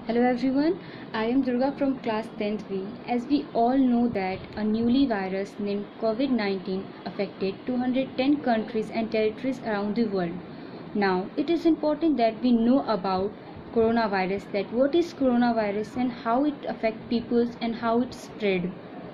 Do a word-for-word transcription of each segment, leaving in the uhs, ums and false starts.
Hello everyone, I am Durga from class tenth B. As we all know that a newly virus named COVID nineteen affected two hundred ten countries and territories around the world. Now, it is important that we know about coronavirus, that what is coronavirus and how it affects people and how it spread.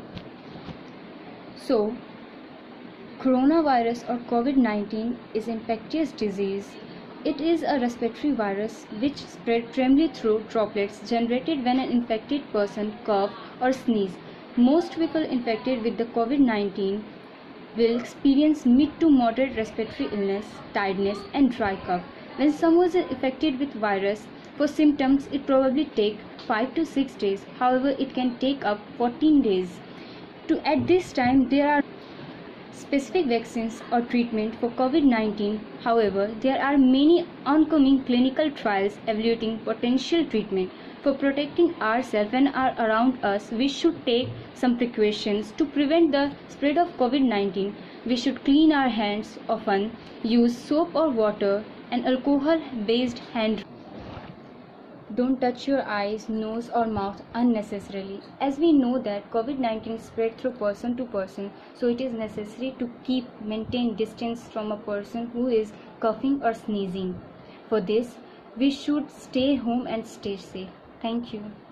So, coronavirus or COVID nineteen is an infectious disease. It is a respiratory virus which spread primarily through droplets generated when an infected person cough or sneeze. Most people infected with the COVID nineteen will experience mid to moderate respiratory illness, tiredness and dry cough. When someone is infected with virus, for symptoms it probably take five to six days. However, it can take up fourteen days. To at this time there are specific vaccines or treatment for COVID nineteen. However, there are many oncoming clinical trials evaluating potential treatment. For protecting ourselves and our around us, we should take some precautions to prevent the spread of COVID nineteen. We should clean our hands often, use soap or water and alcohol-based hand. Don't touch your eyes, nose or mouth unnecessarily. As we know that COVID nineteen spread through person to person, so it is necessary to keep maintain distance from a person who is coughing or sneezing. For this, we should stay home and stay safe. Thank you.